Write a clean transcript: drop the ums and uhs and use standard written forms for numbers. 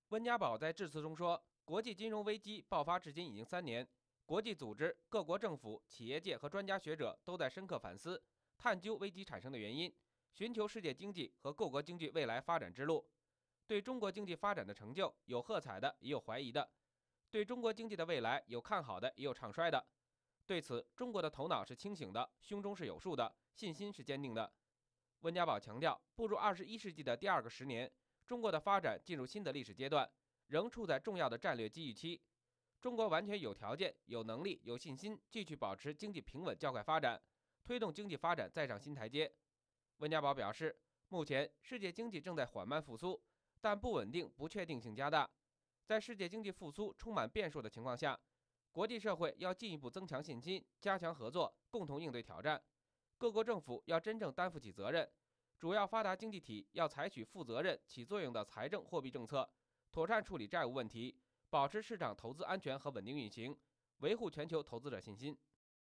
温家宝在致辞中说，国际金融危机爆发至今已经3年，国际组织、各国政府、企业界和专家学者都在深刻反思、探究危机产生的原因，寻求世界经济和各国经济未来发展之路。对中国经济发展的成就，有喝彩的，也有怀疑的；对中国经济的未来，有看好的，也有唱衰的。对此，中国的头脑是清醒的，胸中是有数的，信心是坚定的。温家宝强调，步入21世纪的第2个10年，中国的发展进入新的历史阶段，仍处在重要的战略机遇期。中国完全有条件、有能力、有信心继续保持经济平稳较快发展，推动经济发展再上新台阶。温家宝表示，目前世界经济正在缓慢复苏，但不稳定、不确定性加大。在世界经济复苏充满变数的情况下，国际社会要进一步增强信心，加强合作，共同应对挑战。各国政府要真正担负起责任，主要发达经济体要采取负责任、起作用的财政货币政策，妥善处理债务问题，保持市场投资安全和稳定运行，维护全球投资者信心。